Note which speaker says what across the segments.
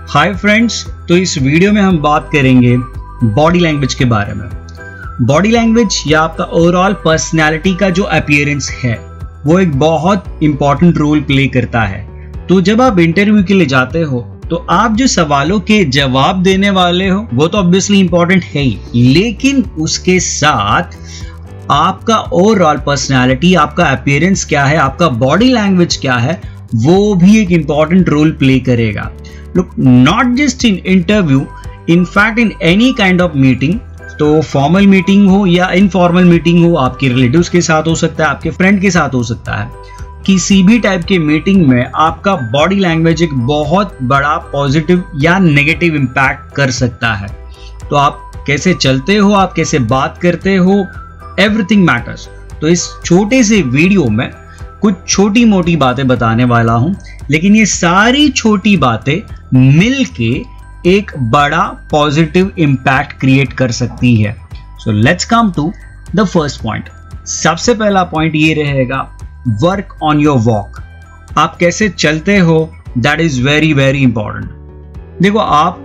Speaker 1: Hi friends, तो इस video में हम बात करेंगे बॉडी लैंग्वेज के बारे में। बॉडी लैंग्वेज या आपका ओवरऑल पर्सनैलिटी का जो अपीयरेंस है वो एक बहुत इंपॉर्टेंट रोल प्ले करता है। तो जब आप इंटरव्यू के लिए जाते हो तो आप जो सवालों के जवाब देने वाले हो वो तो ऑब्वियसली इंपॉर्टेंट है ही, लेकिन उसके साथ आपका ओवरऑल पर्सनैलिटी, आपका अपीयरेंस क्या है, आपका बॉडी लैंग्वेज क्या है, वो भी एक इंपॉर्टेंट रोल प्ले करेगा। Look, not just in interview, in fact in any kind of meeting, तो फॉर्मल मीटिंग हो या इनफॉर्मल मीटिंग हो, आपके रिलेटिव्स के साथ हो सकता है, आपके फ्रेंड के साथ हो सकता है, किसी भी टाइप के मीटिंग में आपका बॉडी लैंग्वेज एक बहुत बड़ा पॉजिटिव या नेगेटिव इम्पैक्ट कर सकता है। तो आप कैसे चलते हो, आप कैसे बात करते हो, एवरीथिंग मैटर्स। तो इस छोटे से वीडियो में कुछ छोटी मोटी बातें बताने वाला हूं, लेकिन ये सारी छोटी बातें मिलके एक बड़ा पॉजिटिव इंपैक्ट क्रिएट कर सकती है। So let's come to the first point. सबसे पहला पॉइंट ये रहेगा, वर्क ऑन योर वॉक। आप कैसे चलते हो, that is very very important. देखो,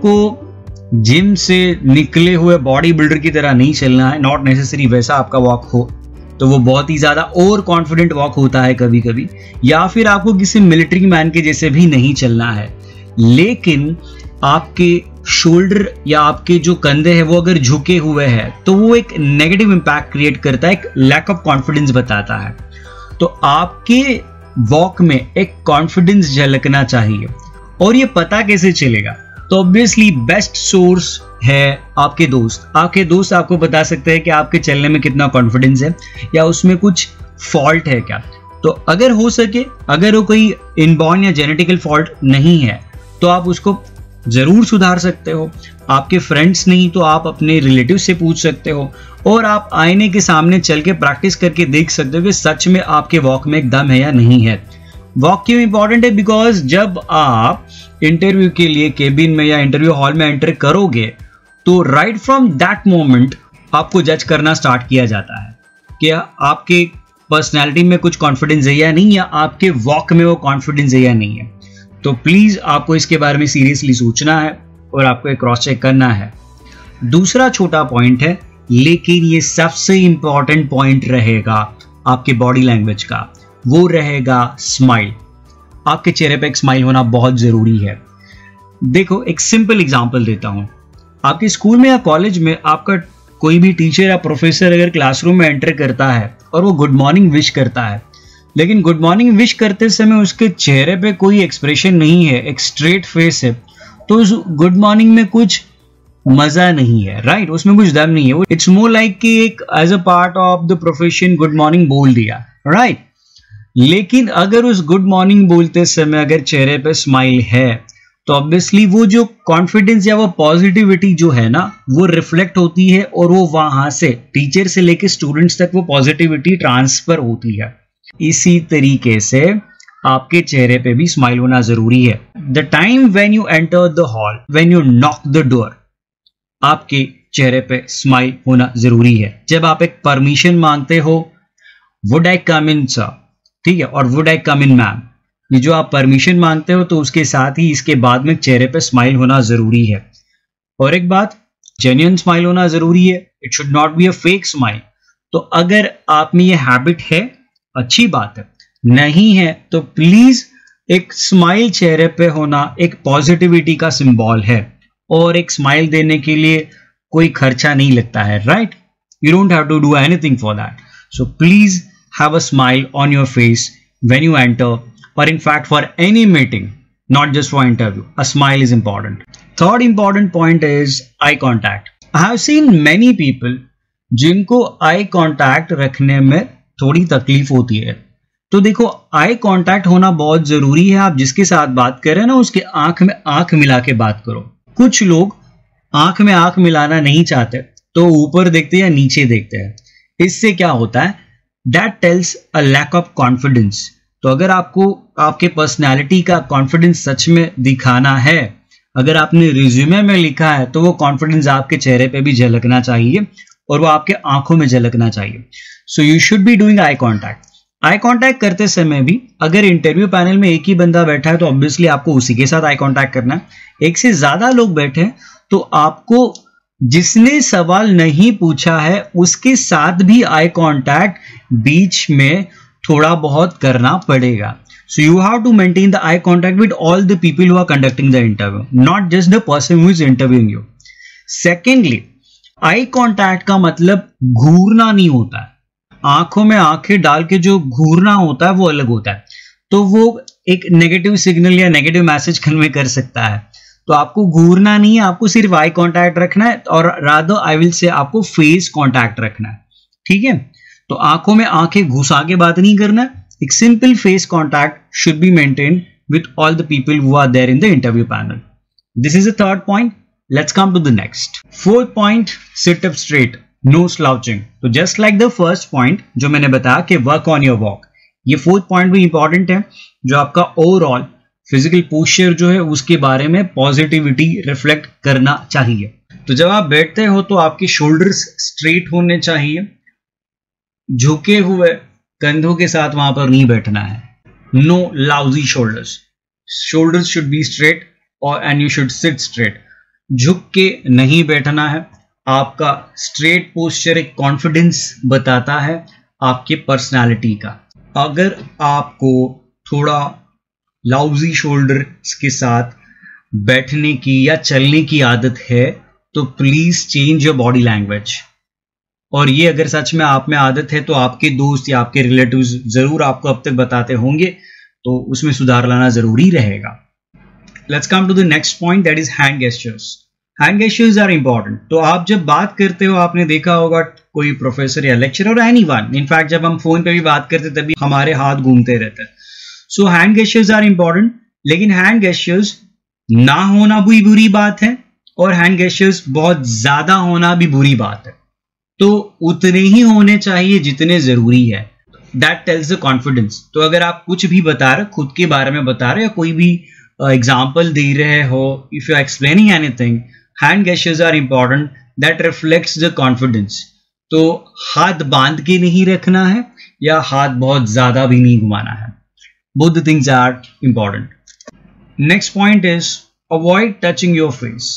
Speaker 1: आपको जिम से निकले हुए बॉडी बिल्डर की तरह नहीं चलना है, नॉट नेसेसरी वैसा आपका वॉक हो, तो वो बहुत ही ज्यादा ओवर कॉन्फिडेंट वॉक होता है कभी कभी, या फिर आपको किसी मिलिट्री मैन के जैसे भी नहीं चलना है। लेकिन आपके शोल्डर या आपके जो कंधे हैं वो अगर झुके हुए हैं तो वो एक नेगेटिव इंपैक्ट क्रिएट करता है, एक लैक ऑफ कॉन्फिडेंस बताता है। तो आपके वॉक में एक कॉन्फिडेंस झलकना चाहिए। और ये पता कैसे चलेगा? तो ऑब्वियसली बेस्ट सोर्स है आपके दोस्त। आपके दोस्त आपको बता सकते हैं कि आपके चलने में कितना कॉन्फिडेंस है या उसमें कुछ फॉल्ट है क्या। तो अगर हो सके, अगर वो कोई इनबॉर्न या जेनेटिकल फॉल्ट नहीं है तो आप उसको जरूर सुधार सकते हो। आपके फ्रेंड्स नहीं तो आप अपने रिलेटिव से पूछ सकते हो, और आप आईने के सामने चल के प्रैक्टिस करके देख सकते हो कि सच में आपके वॉक में एक दम है या नहीं है। वॉक क्यों इंपॉर्टेंट है? बिकॉज जब आप इंटरव्यू के लिए केबिन में या इंटरव्यू हॉल में एंटर करोगे तो राइट फ्रॉम दैट मोमेंट आपको जज करना स्टार्ट किया जाता है कि आपके पर्सनैलिटी में कुछ कॉन्फिडेंस है या नहीं, या आपके वॉक में वो कॉन्फिडेंस है या नहीं है। तो प्लीज आपको इसके बारे में सीरियसली सोचना है और आपको एक क्रॉस चेक करना है। दूसरा छोटा पॉइंट है, लेकिन ये सबसे इंपॉर्टेंट पॉइंट रहेगा आपके बॉडी लैंग्वेज का, वो रहेगा स्माइल। आपके चेहरे पे एक स्माइल होना बहुत जरूरी है। देखो, एक सिंपल एग्जांपल देता हूं। आपके स्कूल में या कॉलेज में आपका कोई भी टीचर या प्रोफेसर अगर क्लासरूम में एंटर करता है और वो गुड मॉर्निंग विश करता है, लेकिन गुड मॉर्निंग विश करते समय उसके चेहरे पे कोई एक्सप्रेशन नहीं है, एक स्ट्रेट फेस है, तो उस गुड मॉर्निंग में कुछ मजा नहीं है, राइट? उसमें कुछ दम नहीं है। इट्स मोर लाइक कि एक as a part of the profession good morning बोल दिया, राइट? लेकिन अगर उस गुड मॉर्निंग बोलते समय अगर चेहरे पे स्माइल है तो ऑब्वियसली वो जो कॉन्फिडेंस या वो पॉजिटिविटी जो है ना, वो रिफ्लेक्ट होती है और वो वहां से टीचर से लेके स्टूडेंट्स तक वो पॉजिटिविटी ट्रांसफर होती है। इसी तरीके से आपके चेहरे पे भी स्माइल होना जरूरी है। The time when you enter the hall, when you knock the door, आपके चेहरे पे स्माइल होना जरूरी है। जब आप एक परमिशन मांगते हो, would I come in sir, ठीक है, और would I come in ma'am, ये जो आप परमिशन मांगते हो तो उसके साथ ही इसके बाद में चेहरे पे स्माइल होना जरूरी है। और एक बात, जेन्युइन स्माइल होना जरूरी है। It should not be a fake smile. तो अगर आप में ये हैबिट है, अच्छी बात है, नहीं है तो प्लीज एक स्माइल चेहरे पे होना एक पॉजिटिविटी का सिंबल है, और एक स्माइल देने के लिए कोई खर्चा नहीं लगता है, right? You don't have to do anything for that. So please have a smile on your face when you enter, or in fact for any meeting, not just for interview. A smile is important. Third important point is eye contact. I have seen many people जिनको eye contact रखने में थोड़ी तकलीफ होती है। तो देखो, eye contact होना बहुत जरूरी है। आप जिसके साथ बात कर रहे हैं ना, उसके आंख में आंख मिला के बात करो। कुछ लोग आंख में आंख मिलाना नहीं चाहते, तो ऊपर देखते हैं या नीचे देखते हैं। इससे क्या होता है? That tells a lack of confidence. तो अगर आपको आपके पर्सनैलिटी का कॉन्फिडेंस सच में दिखाना है, अगर आपने रिज्यूमे में लिखा है, तो वो कॉन्फिडेंस आपके चेहरे पे भी झलकना चाहिए और वो आपके आंखों में झलकना चाहिए। So you should be doing eye contact. Eye contact करते समय भी अगर इंटरव्यू पैनल में एक ही बंदा बैठा है तो ऑब्वियसली आपको उसी के साथ आई कांटेक्ट करना है। एक से ज्यादा लोग बैठे हैं तो आपको जिसने सवाल नहीं पूछा है उसके साथ भी आई कांटेक्ट बीच में थोड़ा बहुत करना पड़ेगा। So you have to maintain the eye contact with all the people who are conducting the interview, not just the person who is interviewing you. Secondly, eye contact का मतलब घूरना नहीं होता है। आंखों में आंखें डाल के जो घूरना होता है वो अलग होता है, तो वो एक नेगेटिव सिग्नल या नेगेटिव मैसेज कन्वे कर सकता है। तो आपको घूरना नहीं है, आपको सिर्फ आई कांटेक्ट रखना है, और रादर आई विल से आपको फेस कांटेक्ट रखना है। ठीक है, तो आंखों में आंखें घुसा के बात नहीं करना है। एक simple face contact should be maintained with all the people who are there in the interview panel. This is the third point. Let's come to the next. Fourth point, sit up straight, no slouching. तो just like the first point जो मैंने बताया कि work on your walk, ये fourth point भी important है, जो आपका overall physical posture जो है उसके बारे में positivity reflect करना चाहिए। तो जब आप बैठते हो तो आपके shoulders straight होने चाहिए, झुके हुए कंधों के साथ वहां पर नहीं बैठना है। No lousy shoulders. Shoulders should be straight and you should sit straight. झुक के नहीं बैठना है। आपका straight posture एक confidence बताता है आपके personality का। अगर आपको थोड़ा lousy shoulders के साथ बैठने की या चलने की आदत है तो please change your body language. और ये अगर सच में आप में आदत है तो आपके दोस्त या आपके रिलेटिव्स जरूर आपको अब तक बताते होंगे, तो उसमें सुधार लाना जरूरी रहेगा। Let's come to the next point, that is hand gestures. Hand gestures are important. तो आप जब बात करते हो, आपने देखा होगा कोई प्रोफेसर या लेक्चरर और एनीवन, इनफैक्ट जब हम फोन पे भी बात करते तभी हमारे हाथ घूमते रहते हैं। So hand gestures are important, लेकिन हैंड गेस्चर्स ना होना भी बुरी बात है और हैंड गेस्चर्स बहुत ज्यादा होना भी बुरी बात है। तो उतने ही होने चाहिए जितने जरूरी है। That tells the confidence. तो अगर आप कुछ भी बता रहे, खुद के बारे में बता रहे, या कोई भी एग्जाम्पल दे रहे हो, if you are explaining anything, hand gestures are important, that reflects the confidence. तो हाथ बांध के नहीं रखना है या हाथ बहुत ज्यादा भी नहीं घुमाना है। Both the things are important. Next point is avoid touching your face.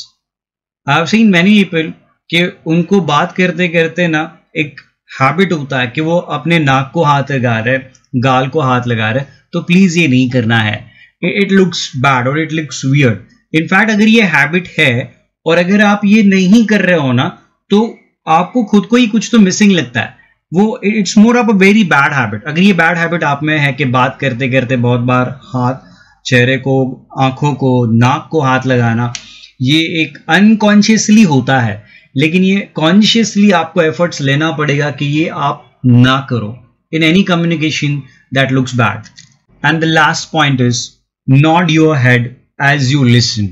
Speaker 1: I have seen many people कि उनको बात करते करते ना एक हैबिट होता है कि वो अपने नाक को हाथ लगा रहे, गाल को हाथ लगा रहे। तो प्लीज ये नहीं करना है। इट लुक्स बैड और इट लुक्स वियर्ड। इनफैक्ट अगर ये हैबिट है और अगर आप ये नहीं कर रहे हो ना, तो आपको खुद को ही कुछ तो मिसिंग लगता है। वो it's more of a very bad habit. अगर ये बैड हैबिट आप में है कि बात करते करते बहुत बार हाथ चेहरे को, आंखों को, नाक को हाथ लगाना, ये एक अनकॉन्शियसली होता है, लेकिन ये कॉन्शियसली आपको एफर्ट्स लेना पड़ेगा कि ये आप ना करो in any communication that looks bad. And the last point is nod your head as you listen.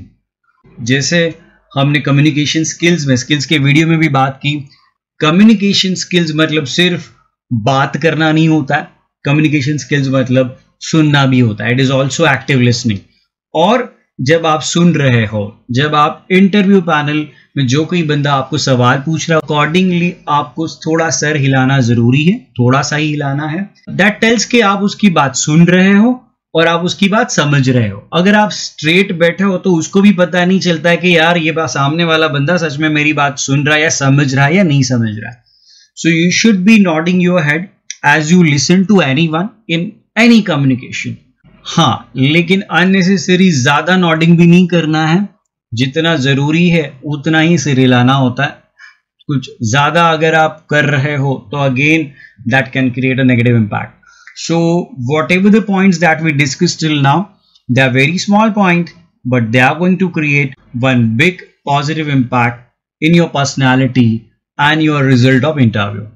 Speaker 1: जैसे हमने कम्युनिकेशन स्किल्स के वीडियो में भी बात की, कम्युनिकेशन स्किल्स मतलब सिर्फ बात करना नहीं होता है, कम्युनिकेशन स्किल्स मतलब सुनना भी होता है। It is also active listening. और जब आप सुन रहे हो, जब आप इंटरव्यू पैनल में जो कोई बंदा आपको सवाल पूछ रहा है, अकॉर्डिंगली आपको थोड़ा सर हिलाना जरूरी है, थोड़ा सा ही हिलाना है। दैट टेल्स कि आप उसकी बात सुन रहे हो और आप उसकी बात समझ रहे हो। अगर आप स्ट्रेट बैठे हो तो उसको भी पता नहीं चलता है कि यार ये सामने वाला बंदा सच में मेरी बात सुन रहा है या समझ रहा है या नहीं समझ रहा है। So you should be nodding your head as you listen to anyone in any communication. हाँ, लेकिन अननेसेसरी ज्यादा नॉडिंग भी नहीं करना है। जितना जरूरी है उतना ही सिर हिलाना होता है। कुछ ज्यादा अगर आप कर रहे हो तो again that can create a negative impact. So whatever the points that we discussed till now, they are very small point, but they are going to create one big positive impact in your personality and your result of interview.